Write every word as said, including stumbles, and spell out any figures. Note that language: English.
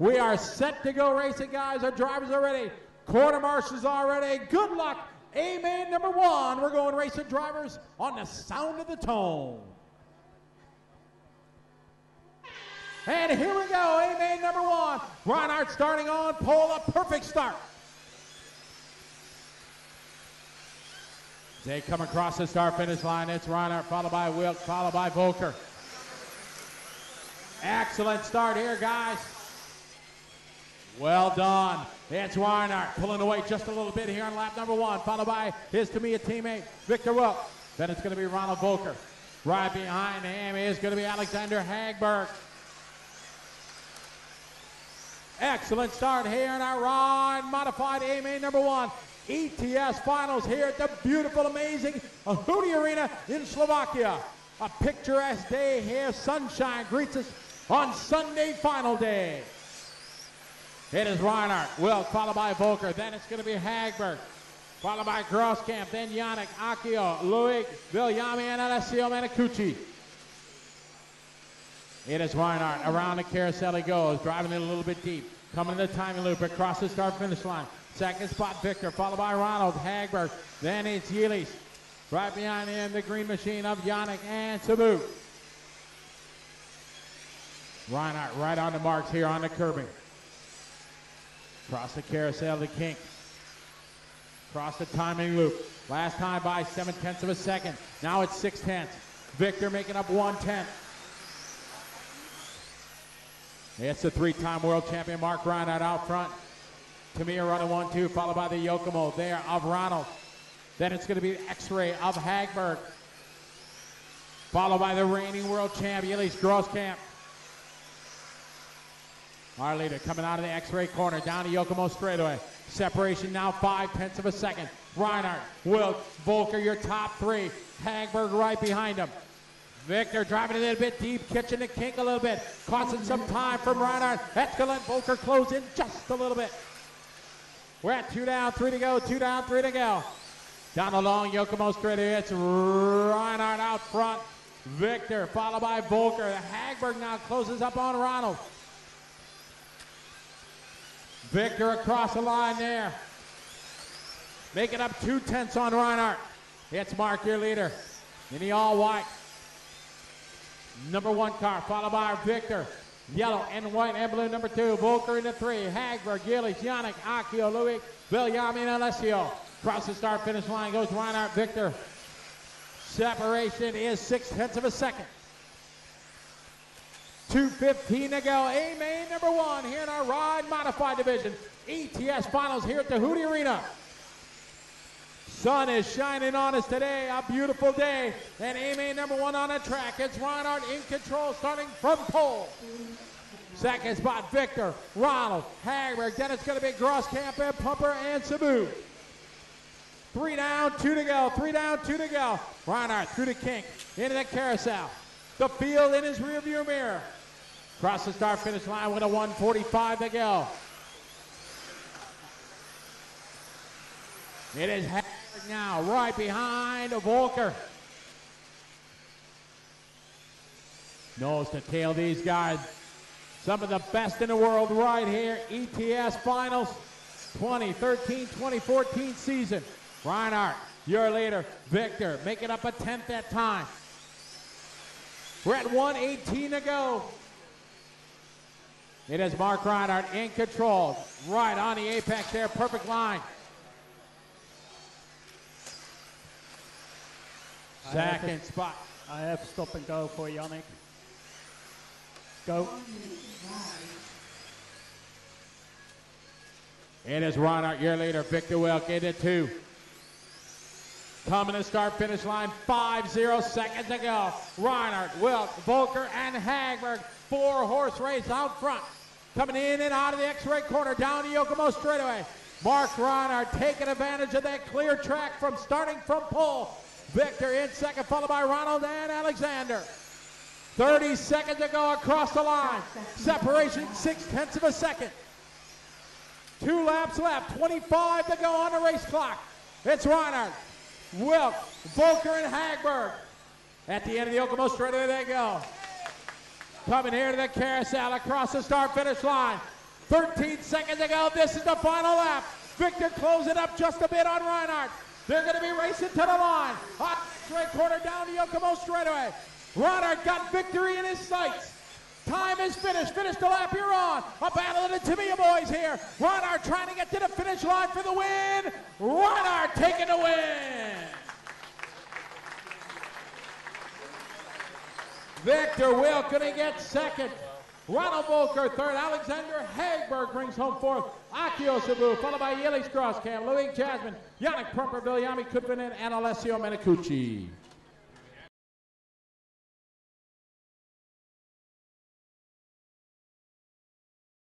We are set to go racing, guys. Our drivers are ready. Quarter marshals are ready. Good luck. A-main number one. We're going racing drivers on the sound of the tone. And here we go. A-main number one. Reinhardt starting on pole. A perfect start. They come across the start-finish line. It's Reinhardt, followed by Wilk, followed by Volker. Excellent start here, guys. Well done. It's Reinhardt pulling away just a little bit here on lap number one, followed by his Tamiya teammate, Victor Wilk. Then it's going to be Ronald Volker. Right behind him is going to be Alexander Hagberg. Excellent start here in our ride modified A-main number one. E T S finals here at the beautiful, amazing Hudy Arena in Slovakia. A picturesque day here. Sunshine greets us on Sunday final day. It is Reinhardt, Wilk, followed by Volker. Then it's going to be Hagberg, followed by Grosskamp. Then Yannick, Akio, Loic, Viljami, and Alessio Manicucci. It is Reinhardt. Around the carousel he goes, driving it a little bit deep. Coming to the timing loop across the start-finish line. Second spot, Victor, followed by Ronald Hagberg. Then it's Yelis. Right behind him, the green machine of Yannick and Sabu. Reinhardt right on the marks here on the curbing. Across the carousel, the kink. Across the timing loop. Last time by seven tenths of a second. Now it's six tenths. Victor making up one tenth. It's the three-time world champion Mark Reinhardt out front. Tamiya running one two, followed by the Yokomo there of Ronald. Then it's going to be X-Ray of Hagberg. Followed by the reigning world champ, Yelis Grosskamp. Our leader coming out of the X-Ray corner, down to Yokomo straightaway. Separation now five tenths of a second. Reinhardt, Wilk, Volker, your top three. Hagberg right behind him. Victor driving a little bit deep, catching the kink a little bit. Costing some time from Reinhardt. That's going to let Volker close in just a little bit. We're at two down, three to go, two down, three to go. Down the long Yokomo straightaway, it's Reinhardt out front. Victor, followed by Volker. Hagberg now closes up on Ronald. Victor across the line there. Making up two tenths on Reinhardt. It's Mark, your leader, in the all white. Number one car, followed by Victor. Yellow and white and blue, number two. Volker in the three. Hagberg, Yelis, Yannick, Akio, Loic, Viljami, and Alessio. Across the start-finish line goes Reinhardt, Victor. Separation is six tenths of a second. two fifteen to go. A-main number one here in our ride modified division. E T S finals here at the Hudy Arena. Sun is shining on us today. A beautiful day. And A-main number one on the track. It's Reinhardt in control starting from pole. Second spot, Victor, Ronald, Hagberg. Then it's going to be Grosskamp and Pumper and Sabu. Three down, two to go. Three down, two to go. Reinhardt through the kink, into the carousel. The field in his rearview mirror. Across the start-finish line with a one forty-five to go. It is Hagberg now right behind Volker. Nose to tail these guys. Some of the best in the world right here. E T S Finals twenty thirteen twenty fourteen season. Reinhardt, your leader. Victor, making up a tenth that time. We're at one eighteen to go. It is Mark Reinhardt in control. Right on the apex there, perfect line. Second I spot. I have stop and go for Yannick. Go. It is Reinhardt, your leader. Victor Wilk into two. Coming to start finish line, five zero seconds to go. Reinhardt, Wilk, Volker, and Hagberg. Four horse race out front. Coming in and out of the X-ray corner, down to Yokomo straightaway. Mark Reinhardt taking advantage of that clear track from starting from pole. Victor in second, followed by Ronald and Alexander. thirty seconds to go across the line. Separation, six tenths of a second. Two laps left, twenty-five to go on the race clock. It's Reinhardt, Wilk, Volker, and Hagberg. At the end of the Yokomo straightaway they go. Coming here to the carousel across the start-finish line. thirteen seconds to go. This is the final lap. Victor closing up just a bit on Reinhardt. They're going to be racing to the line. Hot straight corner down to Yokomo straightaway. Reinhardt got victory in his sights. Time is finished. Finish the lap you're on. A battle of the Tamiya boys here. Reinhardt trying to get to the finish line for the win. Reinhardt taking the win. Victor Wilk going to get second. Ronald Volker third. Alexander Hagberg brings home fourth. Akio Sabu, followed by Yelis Crosscam, Louis Jasmine, Yannick Prumper, Viljami Kutvinen, and Alessio Menacucci.